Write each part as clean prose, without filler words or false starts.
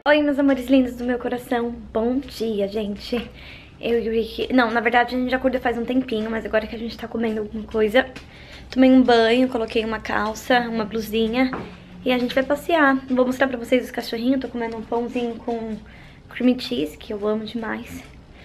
Oi, meus amores lindos do meu coração. Bom dia, gente. Eu e o Rick... Não, na verdade a gente já acordou faz um tempinho, mas agora que a gente tá comendo alguma coisa, tomei um banho, coloquei uma calça, uma blusinha e a gente vai passear. Vou mostrar pra vocês os cachorrinhos. Tô comendo um pãozinho com cream cheese, que eu amo demais.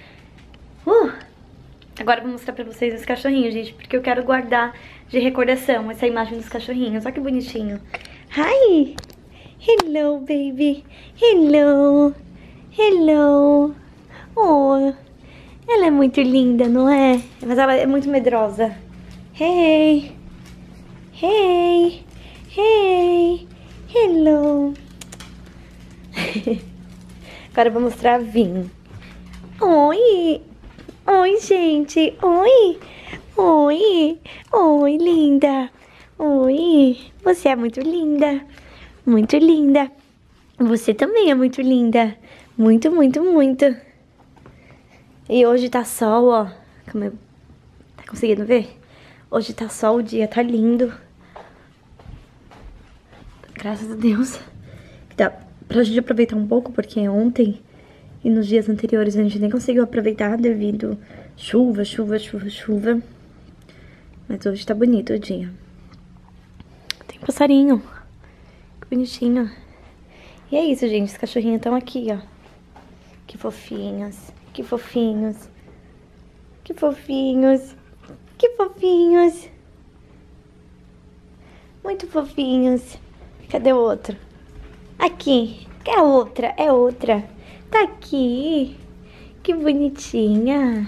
Agora eu vou mostrar pra vocês os cachorrinhos, gente, porque eu quero guardar de recordação essa imagem dos cachorrinhos. Olha que bonitinho. Hi! Hello, baby. Hello. Hello. Oh, ela é muito linda, não é? Mas ela é muito medrosa. Hey. Hey. Hey. Hello. Agora eu vou mostrar a Vin. Oi. Oi, gente. Oi. Oi. Oi, linda. Oi. Você é muito linda. Muito linda. Você também é muito linda. Muito, muito, muito. E hoje tá sol, ó. Tá conseguindo ver? Hoje tá sol, o dia tá lindo. Graças a Deus. Dá pra gente aproveitar um pouco, porque ontem e nos dias anteriores a gente nem conseguiu aproveitar devido chuva, chuva, chuva, chuva. Mas hoje tá bonito o dia. Tem passarinho. Que bonitinho. E é isso, gente. Os cachorrinhos estão aqui, ó. Que fofinhos. Que fofinhos. Que fofinhos. Que fofinhos. Muito fofinhos. Cadê o outro? Aqui. É outra. É outra. Tá aqui. Que bonitinha.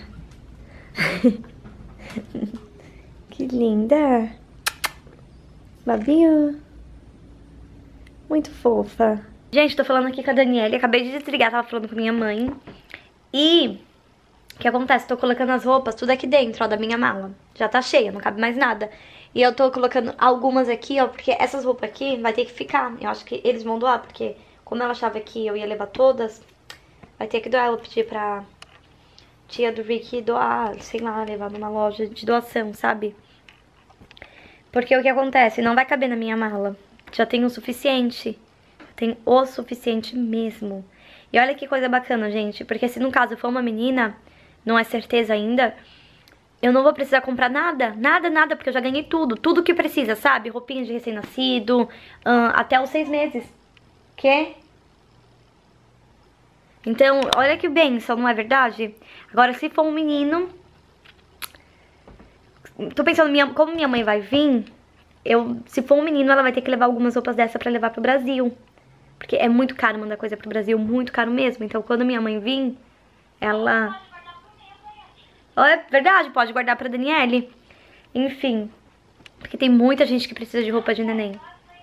Que linda. Babinho. Muito fofa. Gente, tô falando aqui com a Daniela. Acabei de desligar, tava falando com minha mãe. E o que acontece? Tô colocando as roupas tudo aqui dentro, ó, da minha mala. Já tá cheia, não cabe mais nada. E eu tô colocando algumas aqui, ó, porque essas roupas aqui vai ter que ficar. Eu acho que eles vão doar, porque como ela achava que eu ia levar todas, vai ter que doar. Eu vou pedir pra tia do Rick doar, sei lá, levar numa loja de doação, sabe? Porque o que acontece? Não vai caber na minha mala. Já tem o suficiente. Tem o suficiente mesmo. E olha que coisa bacana, gente. Porque se no caso for uma menina, não é certeza ainda, eu não vou precisar comprar nada. Nada, nada, porque eu já ganhei tudo. Tudo que precisa, sabe? Roupinha de recém-nascido, até os 6 meses. Que? Então, olha que bênção, não é verdade? Agora, se for um menino... Tô pensando, como minha mãe vai vir... se for um menino, ela vai ter que levar algumas roupas dessa pra levar pro Brasil. Porque é muito caro mandar coisa pro Brasil, muito caro mesmo. Então, quando minha mãe vir, ela... É verdade, pode guardar pra Daniele. Enfim, porque tem muita gente que precisa de roupa de neném.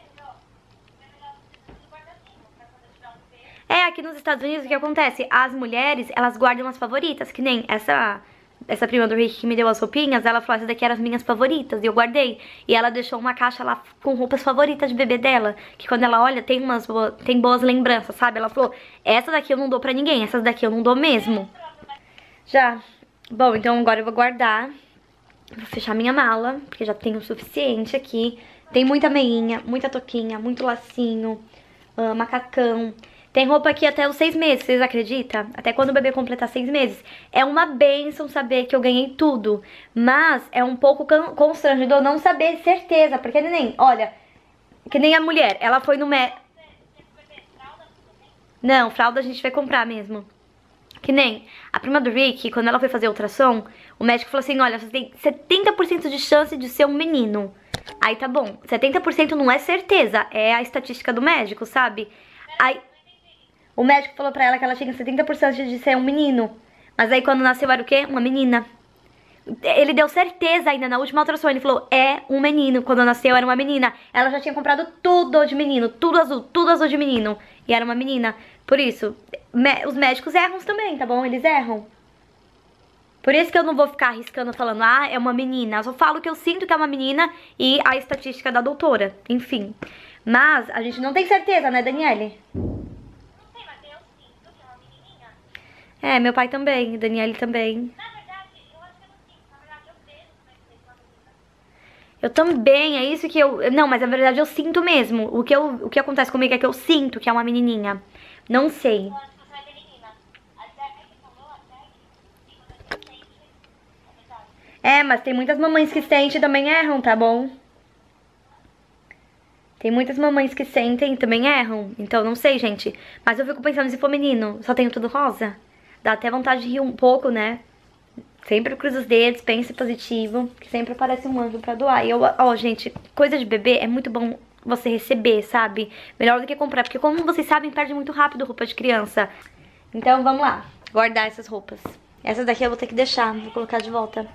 Aqui nos Estados Unidos, o que acontece? As mulheres, elas guardam as favoritas, que nem essa prima do Rick que me deu as roupinhas, ela falou, essa daqui eram as minhas favoritas, e eu guardei. E ela deixou uma caixa lá com roupas favoritas de bebê dela, que quando ela olha, tem boas lembranças, sabe? Ela falou, essa daqui eu não dou pra ninguém, essas daqui eu não dou mesmo. Já. Bom, então agora eu vou guardar, vou fechar minha mala, porque já tem o suficiente aqui. Tem muita meinha, muita toquinha, muito lacinho, macacão. Tem roupa aqui até os 6 meses, vocês acreditam? Até quando o bebê completar 6 meses. É uma bênção saber que eu ganhei tudo. Mas é um pouco constrangedor não saber certeza. Porque, neném, olha, que nem a mulher, ela foi no médico. Não, fralda a gente vai comprar mesmo. Que nem a prima do Rick, quando ela foi fazer ultrassom, o médico falou assim, olha, você tem 70% de chance de ser um menino. Aí tá bom, 70% não é certeza, é a estatística do médico, sabe? Aí... O médico falou pra ela que ela tinha 70% de ser um menino. Mas aí quando nasceu era o quê? Uma menina. Ele deu certeza ainda na última ultrassom. Ele falou, é um menino. Quando nasceu era uma menina. Ela já tinha comprado tudo de menino. Tudo azul de menino. E era uma menina. Por isso, os médicos erram também, tá bom? Eles erram. Por isso que eu não vou ficar arriscando falando, é uma menina. Eu só falo que eu sinto que é uma menina e a estatística da doutora. Enfim. Mas a gente não tem certeza, né, Daniele? Meu pai também, Daniele também. Na verdade, eu acho que eu não sinto. Na verdade, eu vejo como é que vocês são uma menina. Eu também, é isso que eu... Não, mas na verdade eu sinto mesmo. O que acontece comigo é que eu sinto que é uma menininha. Não sei. É, mas tem muitas mamães que sentem e também erram, tá bom? Tem muitas mamães que sentem e também erram. Então, não sei, gente. Mas eu fico pensando, se for menino, só tenho tudo rosa. Dá até vontade de rir um pouco, né? Sempre cruza os dedos, pense positivo, que sempre aparece um anjo pra doar. E eu, ó, gente, coisa de bebê é muito bom você receber, sabe? Melhor do que comprar, porque como vocês sabem, perde muito rápido roupa de criança. Então, vamos lá, guardar essas roupas. Essas daqui eu vou ter que deixar, vou colocar de volta.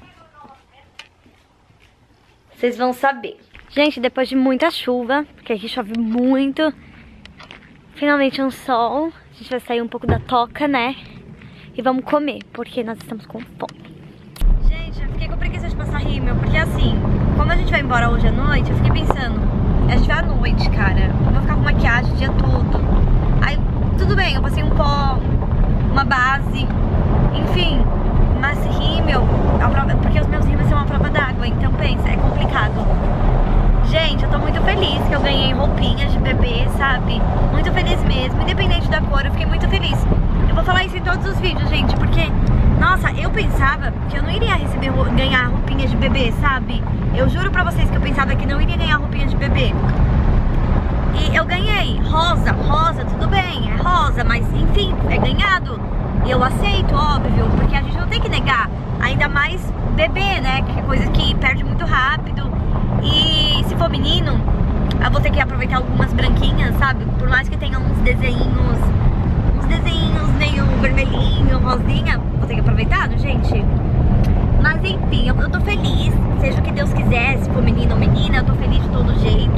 Vocês vão saber. Gente, depois de muita chuva, porque aqui chove muito, finalmente um sol. A gente vai sair um pouco da toca, né? E vamos comer, porque nós estamos com fome. Gente, eu fiquei com preguiça de passar rímel, porque assim, como a gente vai embora hoje à noite, eu fiquei pensando, a gente vai à noite, cara, eu vou ficar com maquiagem o dia todo. Aí, tudo bem, eu passei um pó, uma base, enfim, mas rímel, porque os meus rímels são uma prova d'água, então pensa, é complicado. Gente, eu tô muito feliz que eu ganhei roupinhas de bebê, sabe? Muito feliz mesmo, independente da cor, eu fiquei muito feliz. Eu vou falar isso em todos os vídeos, gente, porque, nossa, eu pensava que eu não iria ganhar roupinhas de bebê, sabe? Eu juro pra vocês que eu pensava que não iria ganhar roupinha de bebê. E eu ganhei. Rosa, tudo bem, é rosa, mas enfim, é ganhado. E eu aceito, óbvio, porque a gente não tem que negar. Ainda mais bebê, né, que é coisa que perde muito rápido. E se for menino, eu vou ter que aproveitar algumas branquinhas, sabe? Por mais que tenha uns desenhinhos meio vermelhinho, rosinha, vou ter que aproveitar, né, gente? Mas enfim, eu tô feliz, seja o que Deus quiser, se for menino ou menina, eu tô feliz de todo jeito.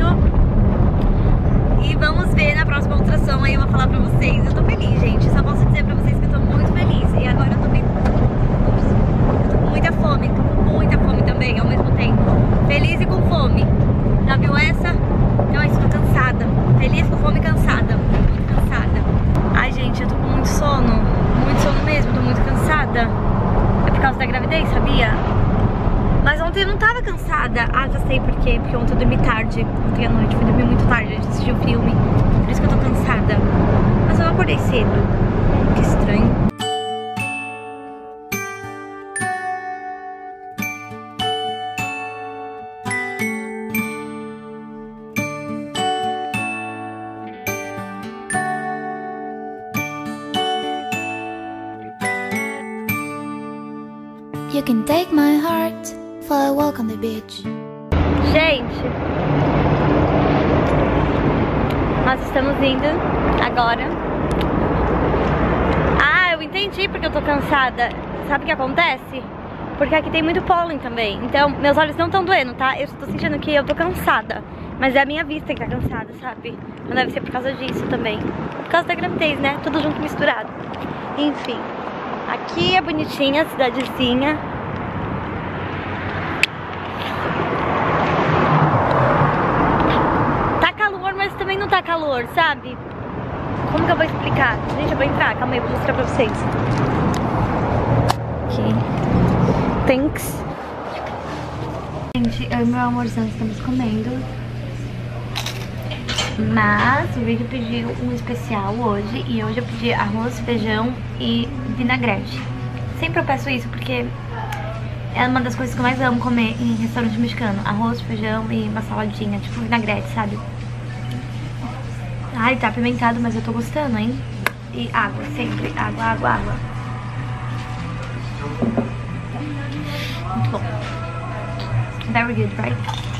E vamos ver na próxima ultrassom, aí eu vou falar pra vocês. Eu tô feliz, gente, só posso dizer pra vocês que eu tô muito feliz. E agora eu tô com muita fome, tô com muita fome também ao mesmo tempo. Feliz e com fome. Já viu essa? Então é isso, tô cansada. Feliz, com fome e cansada. Muito cansada. Ai, gente, eu tô com muito sono mesmo, tô muito cansada. É por causa da gravidez, sabia? Mas ontem eu não tava cansada. Ah, já sei por quê. Porque ontem eu dormi tarde. Ontem à noite, fui dormir muito tarde antes de assistir o filme. Por isso que eu tô cansada. Mas eu não acordei cedo. Que estranho. You can take my heart for a walk on the beach. Gente, nós estamos indo agora. Ah, eu entendi porque eu tô cansada. Sabe o que acontece? Porque aqui tem muito pólen também. Então, meus olhos não estão doendo, tá? Eu só tô sentindo que eu tô cansada. Mas é a minha vista que tá cansada, sabe? Não deve ser por causa disso também. Por causa da gravidez, né? Tudo junto misturado. Enfim. Aqui é bonitinha a cidadezinha. Tá calor, mas também não tá calor, sabe? Como que eu vou explicar? Gente, eu vou entrar, calma aí, vou mostrar pra vocês. Aqui. Thanks. Gente, eu e meu amorzão estamos comendo. Mas o Rick pediu um especial hoje. E hoje eu pedi arroz, feijão e vinagrete. Sempre eu peço isso porque é uma das coisas que eu mais amo comer em restaurante mexicano. Arroz, feijão e uma saladinha, tipo vinagrete, sabe? Ai, tá apimentado, mas eu tô gostando, hein? E água, sempre. Água, água, água. Muito bom. Very good, right?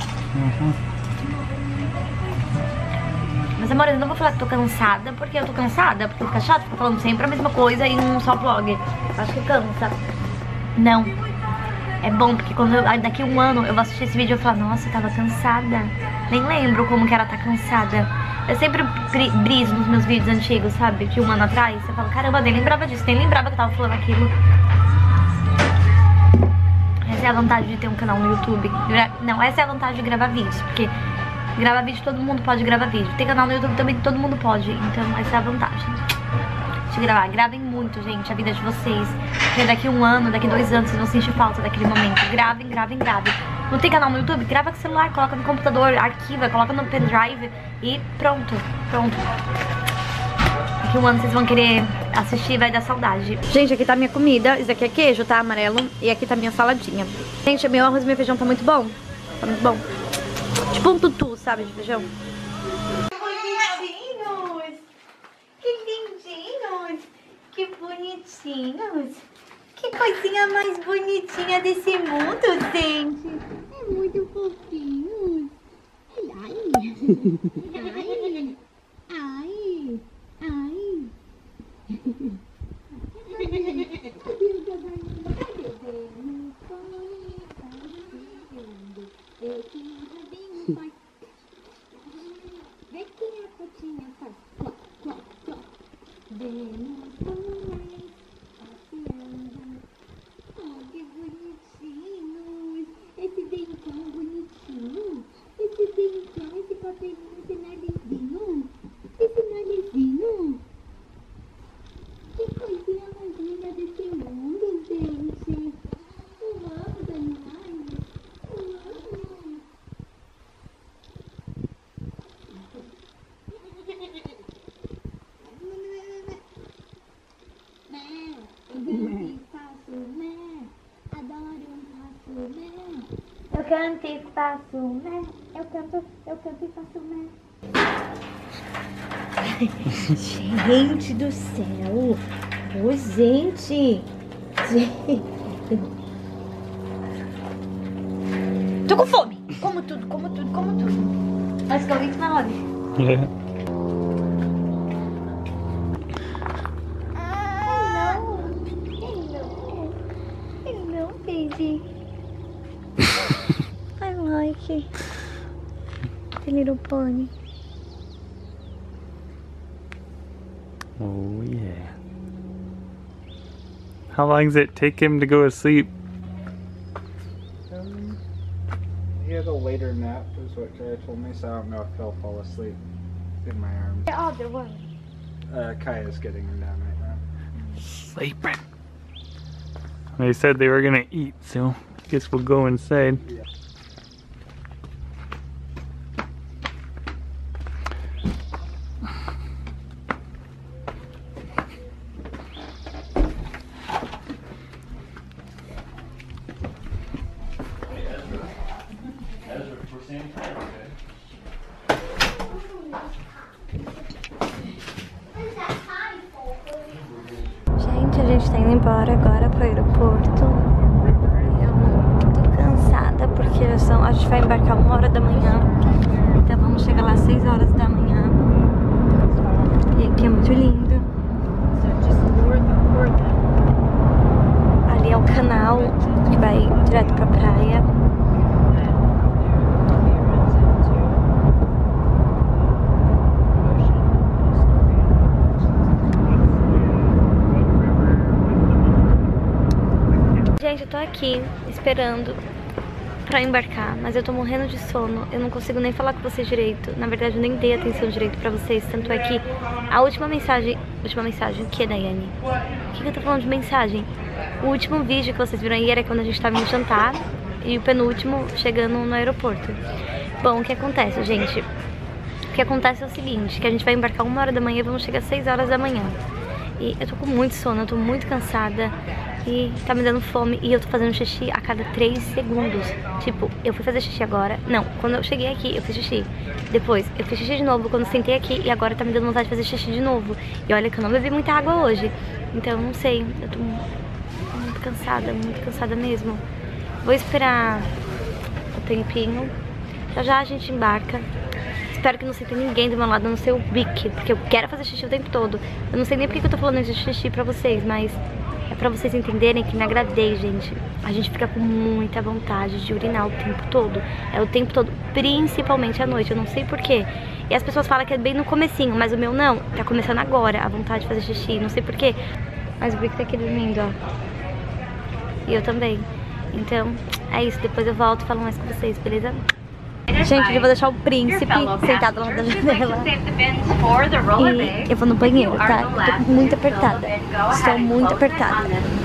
Mas, amor, eu não vou falar que tô cansada, porque eu tô cansada, porque fica chato ficar falando sempre a mesma coisa em um só vlog. Acho que cansa. Não. É bom, porque quando daqui a um ano eu vou assistir esse vídeo e eu falo, nossa, eu tava cansada. Nem lembro como que ela tá cansada. Eu sempre briso nos meus vídeos antigos, sabe? De um ano atrás. Eu falo, caramba, nem lembrava disso, nem lembrava que eu tava falando aquilo. Essa é a vantagem de ter um canal no YouTube. Não, essa é a vantagem de gravar vídeos, porque gravar vídeo, todo mundo pode gravar vídeo. Tem canal no YouTube também, todo mundo pode. Então essa é a vantagem de gravar. Gravem muito, gente, a vida de vocês. Porque daqui a um ano, daqui a 2 anos, vocês vão sentir falta daquele momento. Gravem, gravem, gravem. Não tem canal no YouTube? Grava com o celular, coloca no computador, arquiva, coloca no pendrive e pronto, pronto. que um ano vocês vão querer assistir e vai dar saudade. Gente, aqui tá minha comida. Isso aqui é queijo, tá? Amarelo. E aqui tá minha saladinha. Gente, meu arroz e meu feijão tá muito bom. Tá muito bom. Tipo um tutu, sabe, de feijão. Que lindinhos. Que bonitinhos. Que coisinha mais bonitinha desse mundo, gente. É muito fofinho. Ai. Ai. Ai. Vê que a patinha faz cló, cló, cló. Vemos passeando. Oh, que bonitinhos. Esse dentão bonitinho. Esse dentão, esse papelinho, esse narizinho. Esse narizinho. Que coisinha mais linda desse mundo, gente. Eu amo os animais. Eu amo. Eu canto e faço mé. Eu canto e faço mé. Gente do céu. Ô, gente. Tô com fome. Como tudo. Mas que eu vi na hora. Hello, baby. I like the little pony. Oh yeah. How long does it take him to go to sleep? He had a later nap, is what Kaya told me, so I don't know if he'll fall asleep in my arms. The other one. Kaya's getting him down right now. Sleeping. They said they were gonna eat, so I guess we'll go inside. Yeah. Gente, a gente tá indo embora agora pro aeroporto. Eu tô cansada porque a gente vai embarcar 1h da manhã. Então vamos chegar lá às 6h da manhã. E aqui é muito lindo. Ali é o canal que vai direto pra praia. Gente, eu tô aqui esperando pra embarcar, mas eu tô morrendo de sono. Eu não consigo nem falar com vocês direito. Na verdade, eu nem dei atenção direito pra vocês. Tanto é que a última mensagem... o que, Daiane? O que eu tô falando de mensagem? O último vídeo que vocês viram aí era quando a gente tava indo jantar. E o penúltimo chegando no aeroporto. Bom, o que acontece, gente? O que acontece é o seguinte, que a gente vai embarcar 1h da manhã e vamos chegar às 6h da manhã. E eu tô com muito sono, eu tô muito cansada. E tá me dando fome e eu tô fazendo xixi a cada 3 segundos. Tipo, eu fui fazer xixi agora. Não, quando eu cheguei aqui, eu fiz xixi. Depois, eu fiz xixi de novo quando eu sentei aqui. E agora tá me dando vontade de fazer xixi de novo. E olha que eu não bebi muita água hoje. Então, eu não sei. Eu tô muito cansada mesmo. Vou esperar o tempinho. Já já a gente embarca. Espero que não sente ninguém do meu lado, a não ser o Vic. Porque eu quero fazer xixi o tempo todo. Eu não sei nem porque que eu tô falando de xixi pra vocês, mas... é pra vocês entenderem que na gravidez, gente, a gente fica com muita vontade de urinar o tempo todo. É o tempo todo, principalmente à noite, eu não sei porquê. E as pessoas falam que é bem no comecinho, mas o meu não. Tá começando agora a vontade de fazer xixi, não sei porquê. Mas o Vic tá aqui dormindo, ó. E eu também. Então, é isso. Depois eu volto e falo mais com vocês, beleza? Gente, eu vou deixar o príncipe sentado lá da janela. E eu vou no banheiro, tá? Eu tô muito apertada. Estou muito apertada.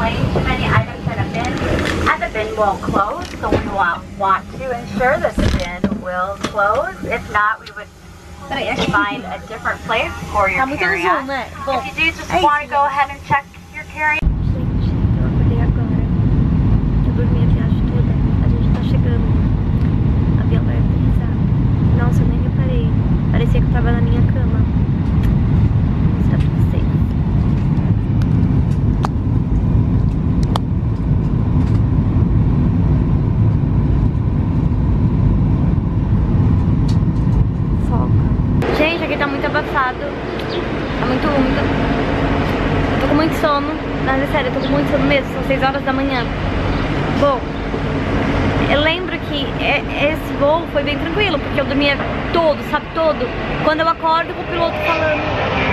And the bin will close, so we want to ensure that the bin will close. If not, we would Peraí, aqui. Find a different place for your Tá muito no zoom, carry-on. né? Bom, If you do, just é isso, want to go ahead and check your carry-on. gente, eu acordei agora. Eu dormi a viagem toda. A gente tá chegando. O avião vai aterrissar. Nossa, eu nem reparei. Parecia que eu tava na minha cama. Vou mostrar pra vocês. Foca. Gente, aqui tá muito abafado. Tá muito úmido. Eu tô com muito sono. Mas é sério, eu tô com muito sono mesmo. São 6 horas da manhã. Bom, eu lembro que esse voo foi bem tranquilo, porque eu dormia todo, sabe, todo. Quando eu acordo com o piloto falando...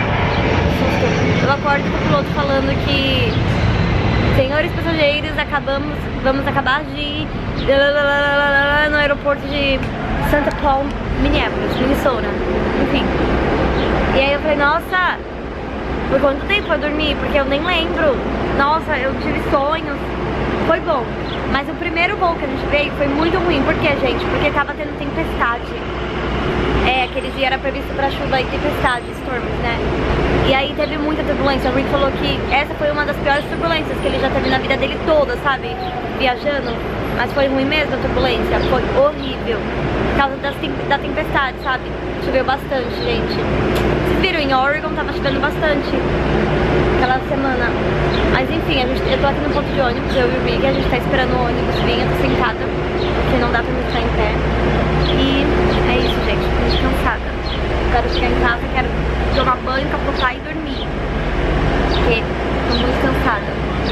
Eu acordo com o piloto falando que... Senhores passageiros, vamos acabar de ir no aeroporto de Santa Paul, Minneapolis, Minnesota. Enfim. E aí eu falei, nossa, por quanto tempo eu dormi? Porque eu nem lembro. Nossa, eu tive sonhos. Foi bom. Mas o primeiro voo que a gente veio foi muito ruim. Por quê, gente? Porque tava tendo tempestade. Aquele dia era previsto pra chuva e tempestade, storms, né? E aí teve muita turbulência. O Rick falou que essa foi uma das piores turbulências que ele já teve na vida dele toda, sabe? Viajando. Mas foi ruim mesmo a turbulência. Foi horrível. Por causa da tempestade, sabe? Choveu bastante, gente. Vocês viram, em Oregon tava chovendo bastante aquela semana. Mas enfim, eu tô aqui no ponto de ônibus, eu e o Rick, a gente tá esperando o ônibus vir, eu tô sentada, porque não dá pra me ficar em pé. E é isso, gente, tô muito cansada. Eu quero chegar em casa, quero tomar banho, capotar e dormir. Porque tô muito cansada.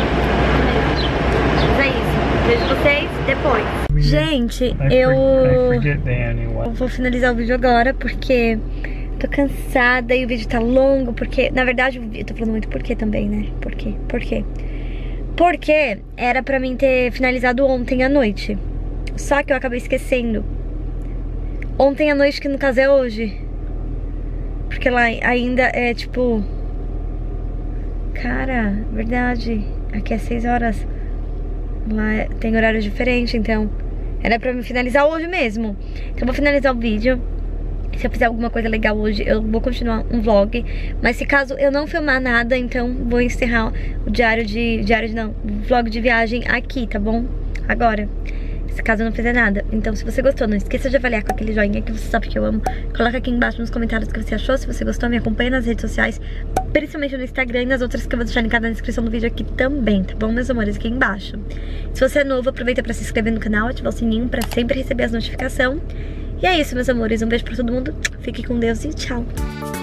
Mas é isso. Vejo vocês depois. Gente, eu vou finalizar o vídeo agora, porque tô cansada e o vídeo tá longo, porque, na verdade, eu tô falando muito porquê também, né? Por quê? Porque era pra mim ter finalizado ontem à noite. Só que eu acabei esquecendo. Ontem à noite, que no caso é hoje. Porque lá ainda é tipo... Cara, verdade. Aqui é 6 horas. Lá tem horário diferente, então era pra me finalizar hoje mesmo. Então eu vou finalizar o vídeo. Se eu fizer alguma coisa legal hoje, eu vou continuar um vlog. Mas se caso eu não filmar nada, então vou encerrar o vlog de viagem aqui, tá bom? Agora, se caso eu não fizer nada. Então se você gostou, não esqueça de avaliar com aquele joinha que você sabe que eu amo. Coloca aqui embaixo nos comentários o que você achou. Se você gostou, me acompanha nas redes sociais, principalmente no Instagram e nas outras que eu vou deixar linkada na descrição do vídeo aqui também, tá bom, meus amores? Aqui embaixo. Se você é novo, aproveita pra se inscrever no canal, ativar o sininho pra sempre receber as notificações. E é isso, meus amores. Um beijo pra todo mundo. Fique com Deus e tchau.